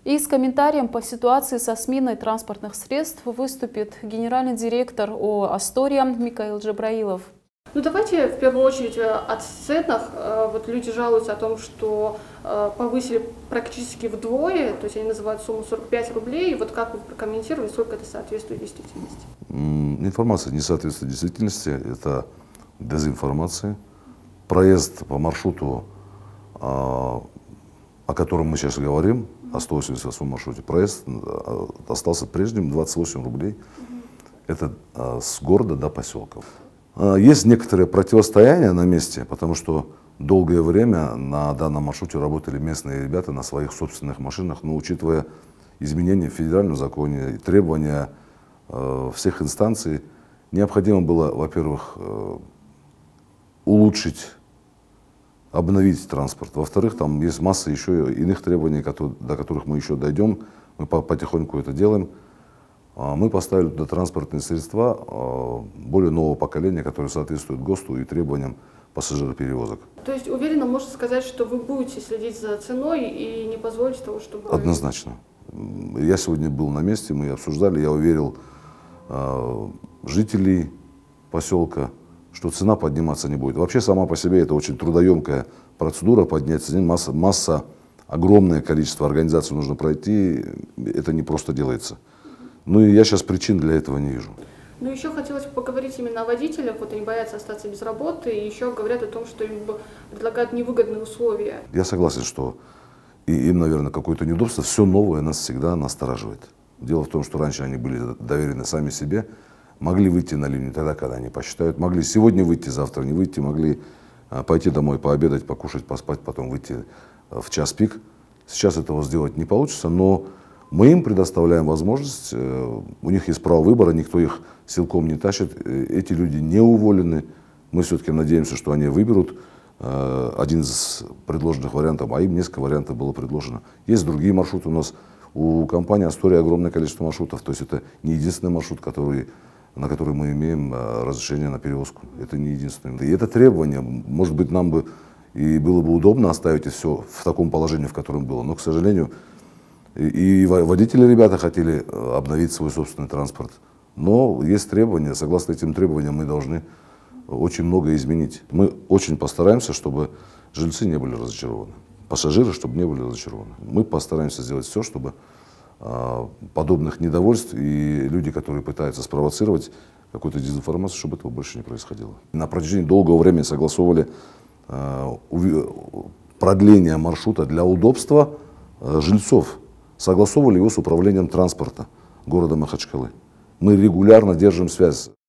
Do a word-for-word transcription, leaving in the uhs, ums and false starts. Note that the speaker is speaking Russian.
И с комментарием по ситуации со сменой транспортных средств выступит генеральный директор ООО «Астория» Микаил Джабраилов. Ну давайте в первую очередь о ценах. Вот люди жалуются о том, что повысили практически вдвое, то есть они называют сумму сорок пять рублей. И вот как вы прокомментируете, сколько это соответствует действительности? Информация не соответствует действительности, это дезинформация. Проезд по маршруту, о котором мы сейчас говорим, о сто восемьдесят восьмом маршруте, проезд остался прежним, двадцать восемь рублей. Это с города до поселков. Есть некоторое противостояние на месте, потому что долгое время на данном маршруте работали местные ребята на своих собственных машинах, но учитывая изменения в федеральном законе и требования э, всех инстанций, необходимо было, во-первых, э, улучшить, обновить транспорт. Во-вторых, там есть масса еще иных требований, которые, до которых мы еще дойдем, мы потихоньку это делаем. Мы поставили туда транспортные средства более нового поколения, которые соответствуют ГОСТу и требованиям пассажироперевозок. То есть уверенно можно сказать, что вы будете следить за ценой и не позволите того, чтобы... Однозначно. Я сегодня был на месте, мы обсуждали, я уверил э, жителей поселка, что цена подниматься не будет. Вообще сама по себе это очень трудоемкая процедура, поднять цену, масса, масса, огромное количество организаций нужно пройти, это не просто делается. Ну и я сейчас причин для этого не вижу. Ну еще хотелось бы поговорить именно о водителях, вот они боятся остаться без работы, и еще говорят о том, что им предлагают невыгодные условия. Я согласен, что и им, наверное, какое-то неудобство, все новое нас всегда настораживает. Дело в том, что раньше они были доверены сами себе, могли выйти на линию тогда, когда они посчитают, могли сегодня выйти, завтра не выйти, могли пойти домой, пообедать, покушать, поспать, потом выйти в час пик. Сейчас этого сделать не получится, но мы им предоставляем возможность, у них есть право выбора, никто их силком не тащит, эти люди не уволены. Мы все-таки надеемся, что они выберут один из предложенных вариантов, а им несколько вариантов было предложено. Есть другие маршруты у нас, у компании «Астория» огромное количество маршрутов, то есть это не единственный маршрут, который, на который мы имеем разрешение на перевозку. Это не единственный. И это требование, может быть, нам бы и было бы удобно оставить все в таком положении, в котором было, но, к сожалению, и водители, ребята, хотели обновить свой собственный транспорт. Но есть требования, согласно этим требованиям мы должны очень много изменить. Мы очень постараемся, чтобы жильцы не были разочарованы, пассажиры, чтобы не были разочарованы. Мы постараемся сделать все, чтобы а, подобных недовольств и люди, которые пытаются спровоцировать какую-то дезинформацию, чтобы этого больше не происходило. На протяжении долгого времени согласовывали а, продление маршрута для удобства а, жильцов. Согласовывали его с управлением транспорта города Махачкалы. Мы регулярно держим связь.